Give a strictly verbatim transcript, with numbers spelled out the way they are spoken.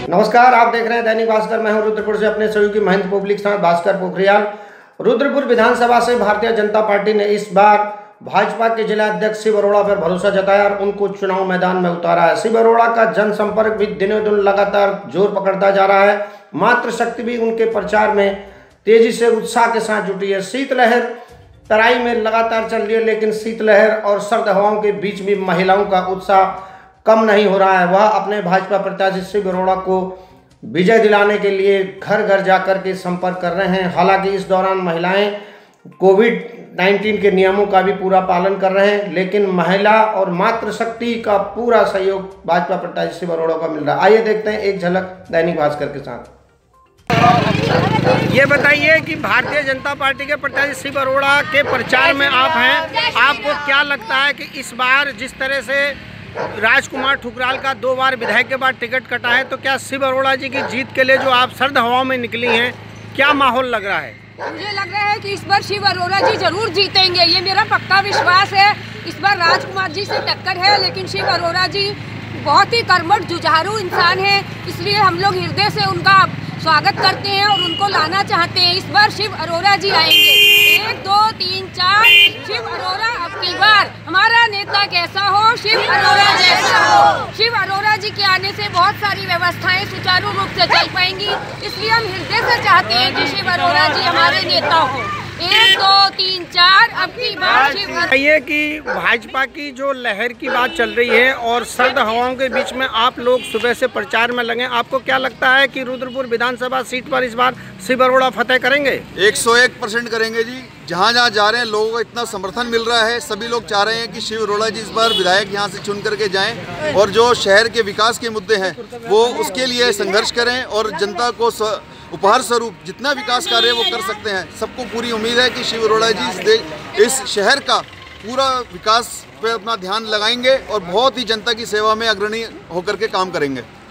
नमस्कार, आप देख रहे हैं दैनिक भास्कर। मैं हूं रुद्रपुर से अपने सहयोगी महेंद्र पब्लिक साथ भास्कर पोखरियाल। रुद्रपुर विधानसभा से भारतीय जनता पार्टी ने इस बार भाजपा के जिला अध्यक्ष शिव अरोड़ा पर भरोसा जताया और उनको चुनाव मैदान में उतारा है। शिव अरोड़ा का जनसंपर्क भी दिनों दिन लगातार जोर पकड़ता जा रहा है। मातृशक्ति भी उनके प्रचार में तेजी से उत्साह के साथ जुटी है। शीतलहर तराई में लगातार चल रही है, लेकिन शीतलहर और सर्द हवाओं के बीच भी महिलाओं का उत्साह कम नहीं हो रहा है। वह अपने भाजपा प्रत्याशी शिव अरोड़ा को विजय दिलाने के लिए घर घर जाकर के संपर्क कर रहे हैं। हालांकि इस दौरान महिलाएं कोविड नाइन्टीन के नियमों का भी पूरा पालन कर रहे हैं, लेकिन महिला और मातृशक्ति का पूरा सहयोग भाजपा प्रत्याशी शिव अरोड़ा को मिल रहा है। आइए देखते हैं एक झलक दैनिक भास्कर के साथ। ये बताइए कि भारतीय जनता पार्टी के प्रत्याशी शिव अरोड़ा के प्रचार में आप हैं, आपको क्या लगता है कि इस बार जिस तरह से राजकुमार ठुकराल का दो बार विधायक के बाद टिकट कटा है, तो क्या शिव अरोड़ा जी की जीत के लिए जो आप सर्द हवाओं में निकली हैं, क्या माहौल लग रहा है? मुझे लग रहा है कि इस बार शिव अरोड़ा जी जरूर जीतेंगे, ये मेरा पक्का विश्वास है। इस बार राजकुमार जी से टक्कर है, लेकिन शिव अरोड़ा जी बहुत ही कर्मठ जुझारू इंसान है, इसलिए हम लोग हृदय से उनका स्वागत करते हैं और उनको लाना चाहते हैं। इस बार शिव अरोड़ा जी आएंगे। एक दो तीन चार, शिव अरोड़ा अब की बार। हमारा नेता कैसा हो, शिव अरोड़ा जैसा हो। शिव अरोड़ा जी के आने से बहुत सारी व्यवस्थाएं सुचारू रूप से चल पाएंगी, इसलिए हम हृदय से चाहते हैं कि शिव अरोड़ा जी हमारे नेता हो। एक दो तीन चार, अब की बार शिव। ये कि भाजपा की जो लहर की बात चल रही है और सर्द हवाओं के बीच में आप लोग सुबह से प्रचार में लगे, आपको क्या लगता है कि रुद्रपुर विधानसभा सीट पर इस बार शिव अरोड़ा फतेह करेंगे? एक सौ एक परसेंट करेंगे जी। जहाँ जहाँ जा रहे हैं लोगों को इतना समर्थन मिल रहा है, सभी लोग चाह रहे हैं कि शिव अरोड़ा जी इस बार विधायक यहाँ से चुन करके जाएं और जो शहर के विकास के मुद्दे हैं वो उसके लिए संघर्ष करें और जनता को उपहार स्वरूप जितना विकास कार्य वो कर सकते हैं। सबको पूरी उम्मीद है कि शिव अरोड़ा जी इस, इस शहर का पूरा विकास पे अपना ध्यान लगाएंगे और बहुत ही जनता की सेवा में अग्रणी होकर के काम करेंगे।